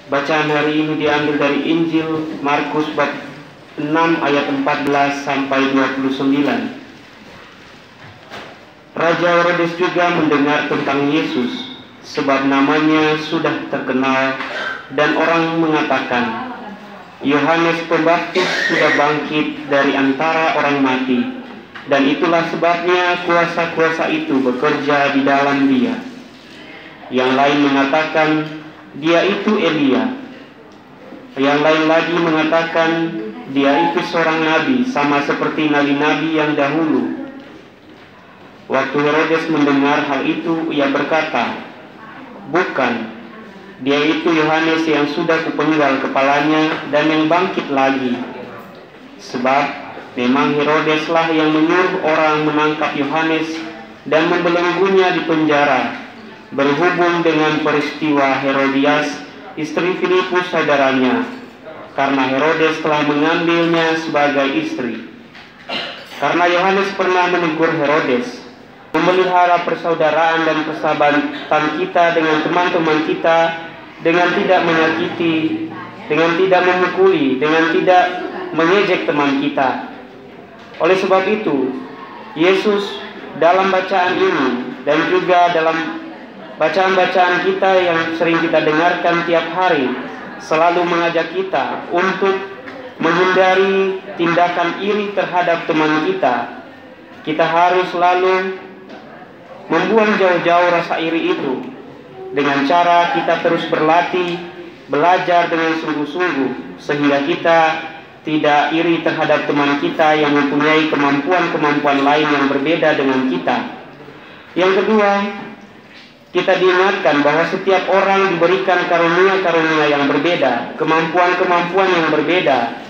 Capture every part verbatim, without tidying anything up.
Bacaan hari ini diambil dari Injil Markus bab enam ayat empat belas sampai dua puluh sembilan. Raja Herodes juga mendengar tentang Yesus, sebab namanya sudah terkenal, dan orang mengatakan, Yohanes Pembaptis sudah bangkit dari antara orang mati, dan itulah sebabnya kuasa-kuasa itu bekerja di dalam dia. Yang lain mengatakan, dia itu Elia. Yang lain lagi mengatakan, dia itu seorang nabi, sama seperti nabi-nabi yang dahulu. Waktu Herodes mendengar hal itu, ia berkata, bukan, dia itu Yohanes yang sudah kupenggal kepalanya dan yang bangkit lagi. Sebab memang Herodeslah yang menyuruh orang menangkap Yohanes dan membelenggunya di penjara, berhubung dengan peristiwa Herodias, istri Filipus saudaranya, karena Herodes telah mengambilnya sebagai istri. Karena Yohanes pernah menegur Herodes, memelihara persaudaraan dan persahabatan kita dengan teman-teman kita, dengan tidak menyakiti, dengan tidak memukuli, dengan tidak mengejek teman kita. Oleh sebab itu, Yesus dalam bacaan ini dan juga dalam bacaan-bacaan kita yang sering kita dengarkan tiap hari, selalu mengajak kita untuk menghindari tindakan iri terhadap teman kita. Kita harus selalu membuang jauh-jauh rasa iri itu dengan cara kita terus berlatih, belajar dengan sungguh-sungguh, sehingga kita tidak iri terhadap teman kita yang mempunyai kemampuan-kemampuan lain yang berbeda dengan kita. Yang kedua, kita diingatkan bahwa setiap orang diberikan karunia-karunia yang berbeda, kemampuan-kemampuan yang berbeda.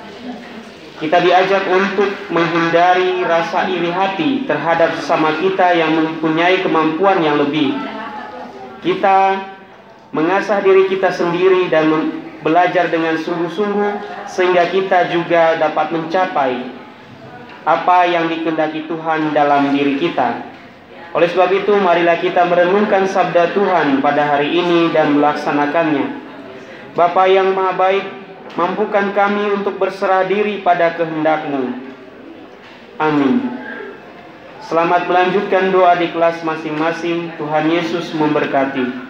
Kita diajak untuk menghindari rasa iri hati terhadap sesama kita yang mempunyai kemampuan yang lebih. Kita mengasah diri kita sendiri dan belajar dengan sungguh-sungguh sehingga kita juga dapat mencapai apa yang dikehendaki Tuhan dalam diri kita. Oleh sebab itu, marilah kita merenungkan sabda Tuhan pada hari ini dan melaksanakannya. Bapa yang Maha Baik, mampukan kami untuk berserah diri pada kehendak-Mu. Amin. Selamat melanjutkan doa di kelas masing-masing. Tuhan Yesus memberkati.